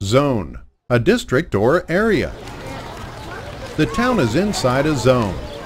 Zone, a district or area. The town is inside a zone.